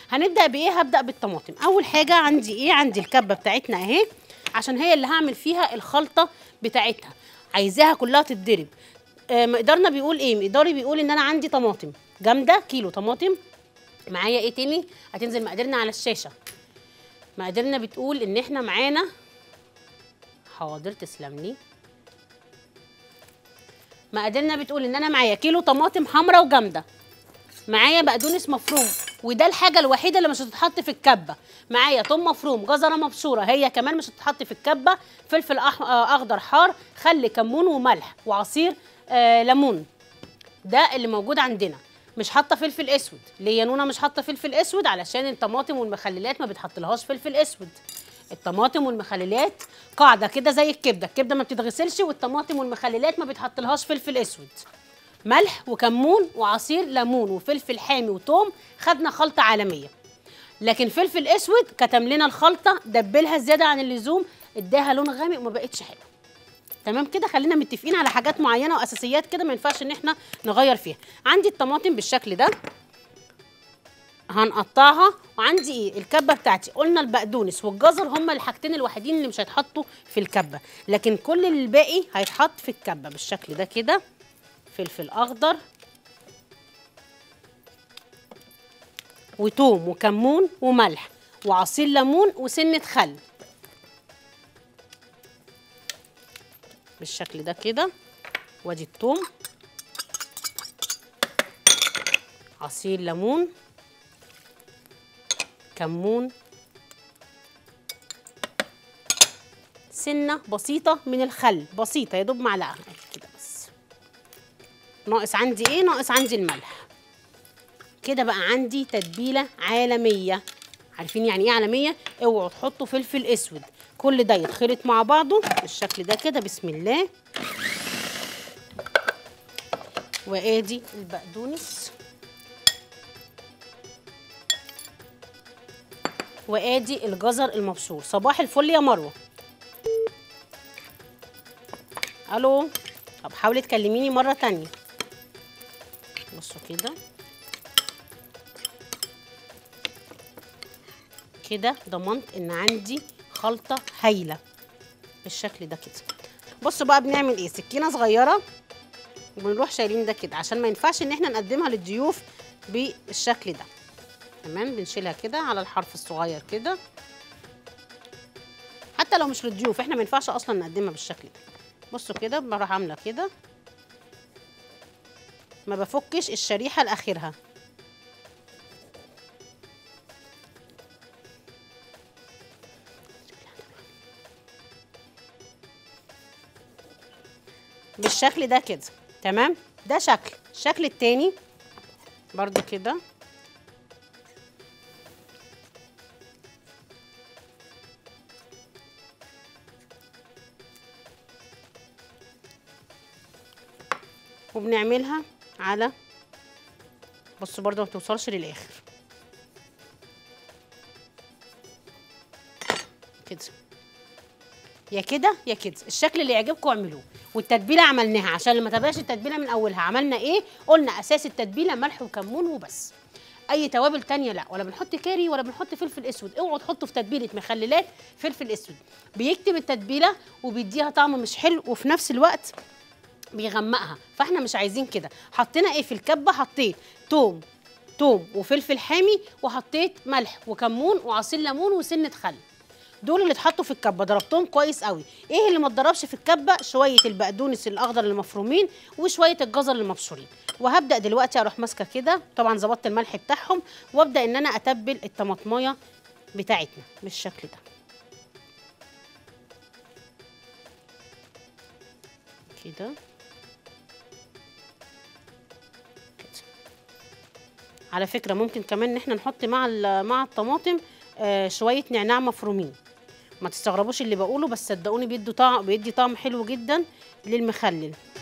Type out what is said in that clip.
هنبدا بايه؟ هبدا بالطماطم. اول حاجه عندي ايه؟ عندي الكبه بتاعتنا اهي، عشان هي اللي هعمل فيها الخلطه بتاعتها، عايزاها كلها تتضرب. مقدارنا بيقول ايه؟ مقداري بيقول ان انا عندي طماطم جامده، كيلو طماطم. معايا ايه تاني؟ هتنزل مقاديرنا على الشاشه. مقاديرنا بتقول ان احنا معانا، حاضر تسلملي، مقاديرنا بتقول ان انا معايا كيلو طماطم حمرا وجامده، معايا بقدونس مفروم، وده الحاجه الوحيده اللي مش هتتحط في الكبه. معايا توم مفروم، جزره مبشوره هي كمان مش هتتحط في الكبه، فلفل اخضر حار، خل، كمون وملح وعصير ليمون. ده اللي موجود عندنا. مش حاطه فلفل اسود. ليه يا نونا مش حاطه فلفل اسود؟ علشان الطماطم والمخللات ما بتحطلهاش فلفل اسود. الطماطم والمخللات قاعده كده زي الكبده، الكبده ما بتتغسلش والطماطم والمخللات ما بتحطلهاش فلفل اسود. ملح وكمون وعصير ليمون وفلفل حامي وتوم، خدنا خلطه عالميه. لكن فلفل اسود كتم لنا الخلطه، دبلها زياده عن اللزوم، اداها لون غامق وما بقتش حلوه. تمام كده؟ خلينا متفقين على حاجات معينه واساسيات كده ما ينفعش ان احنا نغير فيها. عندي الطماطم بالشكل ده هنقطعها، وعندي ايه؟ الكبه بتاعتي. قلنا البقدونس والجزر هما الحاجتين الوحيدين اللي مش هيتحطوا في الكبه، لكن كل الباقي هيتحط في الكبه بالشكل ده كده. فلفل اخضر وتوم وكمون وملح وعصير ليمون وسنه خل بالشكل ده كده. وادي التوم، عصير ليمون، كمون، سنه بسيطه من الخل، بسيطه يا دوب معلقه كده بس. ناقص عندي ايه؟ ناقص عندي الملح. كده بقى عندي تتبيله عالميه. عارفين يعني ايه عالميه؟ اوعوا تحطوا فلفل اسود. كل ده يتخلط مع بعضه بالشكل ده كده. بسم الله. وادي البقدونس، وادي الجزر المبشور. صباح الفل يا مروه. الو، طب حاولي تكلميني مره تانية. بصوا كده كده ضمنت ان عندي خلطه هايله بالشكل ده كده. بصوا بقى بنعمل ايه؟ سكينه صغيره وبنروح شايلين ده كده، عشان ما ينفعش ان احنا نقدمها للضيوف بالشكل ده. تمام، بنشيلها كده على الحرف الصغير كده، حتى لو مش للضيوف احنا ما ينفعش اصلا نقدمها بالشكل ده. بصوا كده بروح عامله كده، ما بفكش الشريحه لاخرها. بالشكل ده كده. تمام، ده شكل. الشكل التاني برضو كده، وبنعملها على، بصوا برضو ما بتوصلش للاخر كده، يا كده يا كده. الشكل اللي يعجبكم اعملوه. والتتبيله عملناها عشان لما تبقاش التتبيله من اولها. عملنا ايه؟ قلنا اساس التتبيله ملح وكمون وبس. اي توابل تانية لا، ولا بنحط كاري ولا بنحط فلفل اسود. اوعوا تحطوا في تتبيله مخللات فلفل اسود، بيكتم التتبيله وبيديها طعم مش حلو، وفي نفس الوقت بيغمقها، فاحنا مش عايزين كده. حطينا ايه في الكبه؟ حطيت توم وفلفل حامي، وحطيت ملح وكمون وعصير ليمون وسنه خل. دول اللي اتحطوا في الكبه، ضربتهم كويس قوي. ايه اللي ما اتضربش في الكبه؟ شويه البقدونس الاخضر المفرومين وشويه الجزر المبشورين. وهبدا دلوقتي اروح ماسكه كده، طبعا ظبطت الملح بتاعهم، وابدا ان انا اتبل الطماطمايه بتاعتنا بالشكل ده كده. على فكره ممكن كمان ان احنا نحط مع الطماطم شويه نعناع مفرومين. ما تستغربوش اللي بقوله، بس صدقوني بيدي طعم حلو جدا للمخلل.